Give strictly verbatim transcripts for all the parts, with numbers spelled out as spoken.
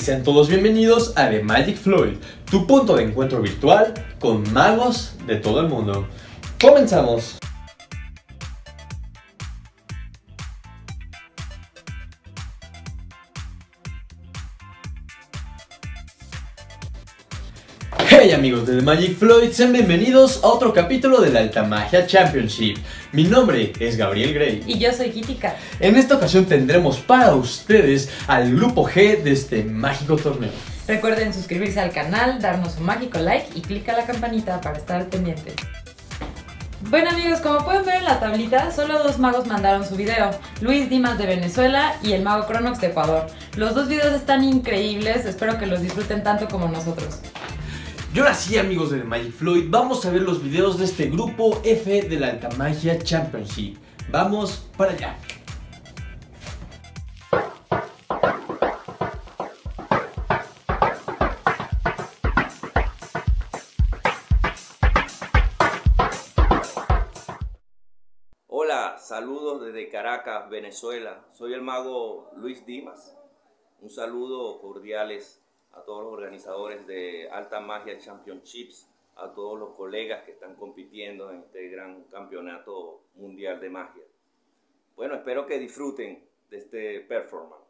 sean todos bienvenidos a The Magic Floyd, tu punto de encuentro virtual con magos de todo el mundo. ¡Comenzamos! Hey amigos de The Magic Floyd, sean bienvenidos a otro capítulo de la Alta Magia Championship. Mi nombre es Gabriel Grey. Y yo soy Kitika. En esta ocasión tendremos para ustedes al grupo G de este mágico torneo. Recuerden suscribirse al canal, darnos un mágico like y clica la campanita para estar al pendiente. Bueno amigos, como pueden ver en la tablita, solo dos magos mandaron su video, Luis Dimas de Venezuela y el mago Cronox de Ecuador. Los dos videos están increíbles, espero que los disfruten tanto como nosotros. Y ahora sí amigos de The Magic Floyd, vamos a ver los videos de este grupo F de la Alta Magia Championship. Vamos para allá. Hola, saludos desde Caracas, Venezuela. Soy el mago Luis Dimas. Un saludo cordiales a todos los organizadores de Alta Magia Championships, a todos los colegas que están compitiendo en este gran campeonato mundial de magia. Bueno, espero que disfruten de este performance.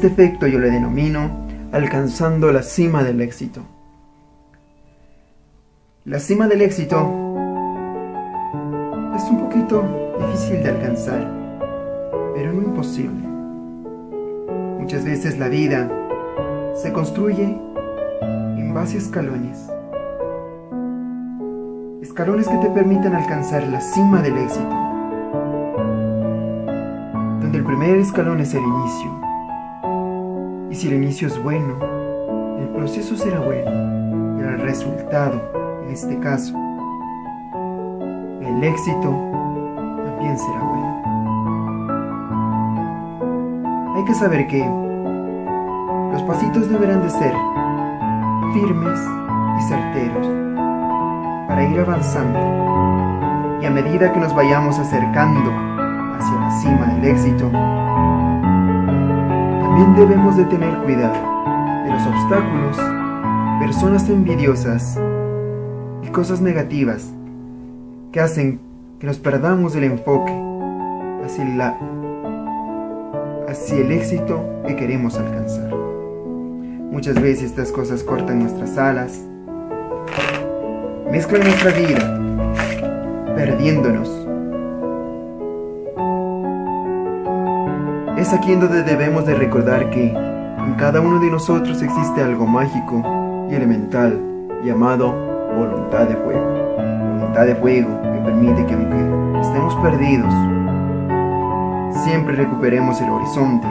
este efecto yo le denomino alcanzando la cima del éxito. La cima del éxito es un poquito difícil de alcanzar, pero no imposible. Muchas veces la vida se construye en base a escalones. Escalones que te permiten alcanzar la cima del éxito. Donde el primer escalón es el inicio. Y si el inicio es bueno, el proceso será bueno. Y el resultado, en este caso, el éxito, también será bueno. Hay que saber que los pasitos deberán de ser firmes y certeros para ir avanzando, y a medida que nos vayamos acercando hacia la cima del éxito, también debemos de tener cuidado de los obstáculos, personas envidiosas y cosas negativas que hacen que nos perdamos el enfoque hacia, la, hacia el éxito que queremos alcanzar. Muchas veces estas cosas cortan nuestras alas, mezclan nuestra vida, perdiéndonos. Es aquí en donde debemos de recordar que en cada uno de nosotros existe algo mágico y elemental llamado voluntad de fuego. Voluntad de fuego que permite que aunque estemos perdidos, siempre recuperemos el horizonte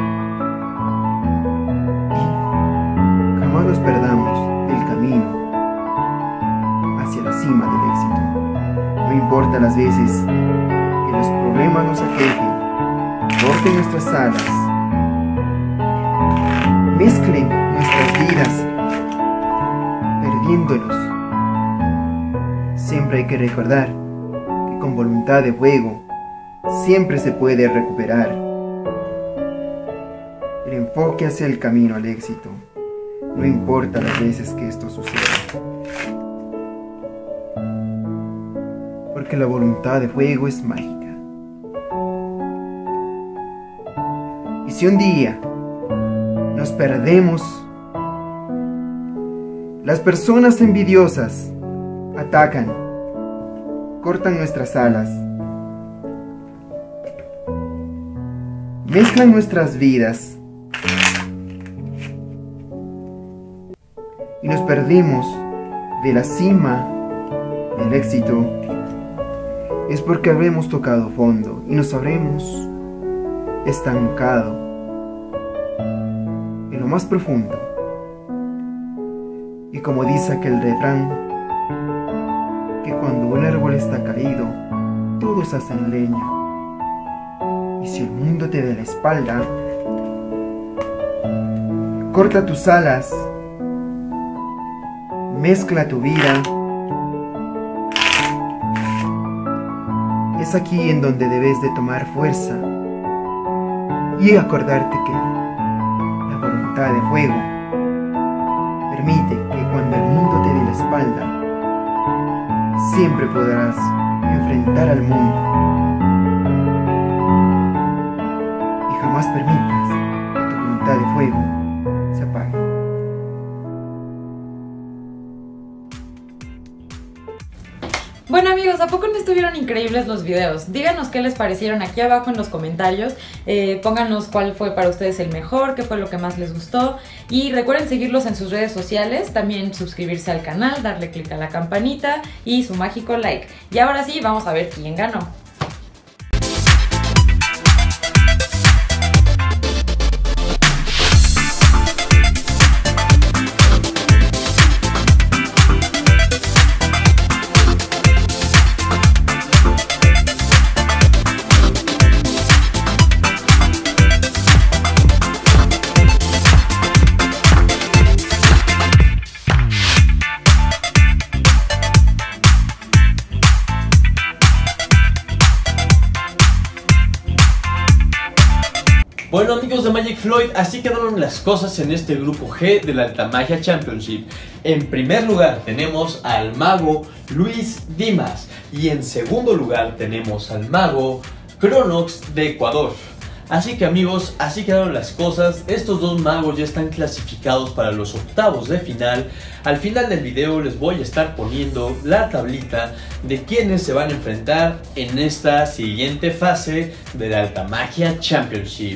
y jamás nos perdamos del camino hacia la cima del éxito. No importa las veces que los problemas nos aquejen, corten nuestras alas, mezclen nuestras vidas, perdiéndonos. Siempre hay que recordar que con voluntad de fuego siempre se puede recuperar el enfoque hacia el camino al éxito. No importa las veces que esto suceda. Porque la voluntad de fuego es mágica. Y si un día nos perdemos, las personas envidiosas atacan, cortan nuestras alas, mezclan nuestras vidas y nos perdemos de la cima del éxito, es porque habremos tocado fondo y nos habremos estancado en lo más profundo. Y como dice aquel refrán, que cuando un árbol está caído, todos hacen leña. Y si el mundo te da la espalda, corta tus alas, mezcla tu vida. Es aquí en donde debes de tomar fuerza y acordarte que la voluntad de fuego permite que cuando el mundo te dé la espalda, siempre podrás enfrentar al mundo y jamás permitas que tu voluntad de fuego se apague. Bueno amigos, ¿a poco no estuvieron increíbles los videos? Díganos qué les parecieron aquí abajo en los comentarios, eh, pónganos cuál fue para ustedes el mejor, qué fue lo que más les gustó, y recuerden seguirlos en sus redes sociales, también suscribirse al canal, darle click a la campanita y su mágico like. Y ahora sí, vamos a ver quién ganó. Bueno amigos de Magic Floyd, así quedaron las cosas en este grupo G de la Alta Magia Championship. En primer lugar tenemos al mago Luis Dimas y en segundo lugar tenemos al mago Cronox de Ecuador. Así que amigos, así quedaron las cosas. Estos dos magos ya están clasificados para los octavos de final. Al final del video les voy a estar poniendo la tablita de quienes se van a enfrentar en esta siguiente fase de la Alta Magia Championship.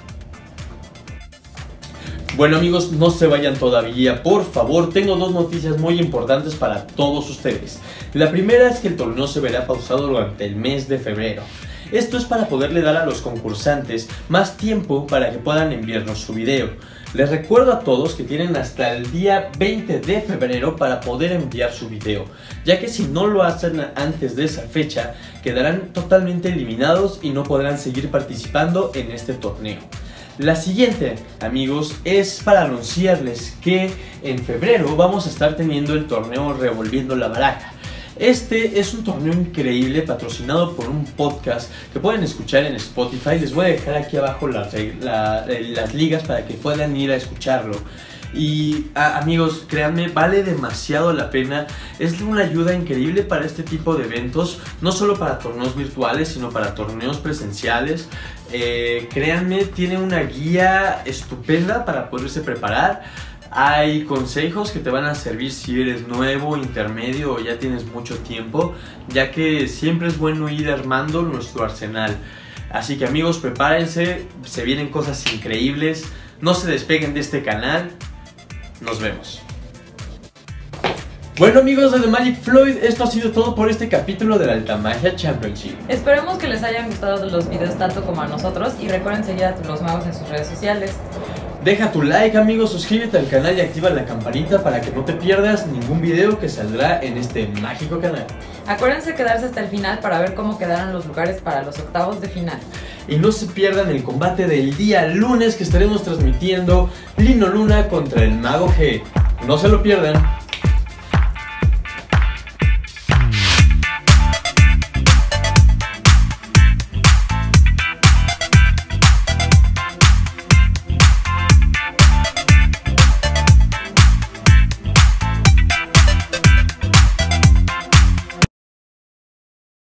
Bueno amigos, no se vayan todavía, por favor. Tengo dos noticias muy importantes para todos ustedes. La primera es que el torneo se verá pausado durante el mes de febrero. Esto es para poderle dar a los concursantes más tiempo para que puedan enviarnos su video. Les recuerdo a todos que tienen hasta el día veinte de febrero para poder enviar su video, ya que si no lo hacen antes de esa fecha, quedarán totalmente eliminados y no podrán seguir participando en este torneo. La siguiente, amigos, es para anunciarles que en febrero vamos a estar teniendo el torneo Revolviendo la Baraja. Este es un torneo increíble patrocinado por un podcast que pueden escuchar en Spotify. Les voy a dejar aquí abajo las, la, las ligas para que puedan ir a escucharlo. Y a, amigos, créanme, vale demasiado la pena. Es una ayuda increíble para este tipo de eventos, no solo para torneos virtuales, sino para torneos presenciales. Eh, créanme, tiene una guía estupenda para poderse preparar. Hay consejos que te van a servir si eres nuevo, intermedio o ya tienes mucho tiempo, ya que siempre es bueno ir armando nuestro arsenal. Así que amigos, prepárense, se vienen cosas increíbles. No se despeguen de este canal. Nos vemos. Bueno amigos de The Magic Floyd, esto ha sido todo por este capítulo de la Alta Magia Championship. Esperemos que les hayan gustado los videos tanto como a nosotros y recuerden seguir a los magos en sus redes sociales. Deja tu like amigos, suscríbete al canal y activa la campanita para que no te pierdas ningún video que saldrá en este mágico canal. Acuérdense de quedarse hasta el final para ver cómo quedaron los lugares para los octavos de final. Y no se pierdan el combate del día lunes que estaremos transmitiendo Lino Luna contra el Mago G. No se lo pierdan.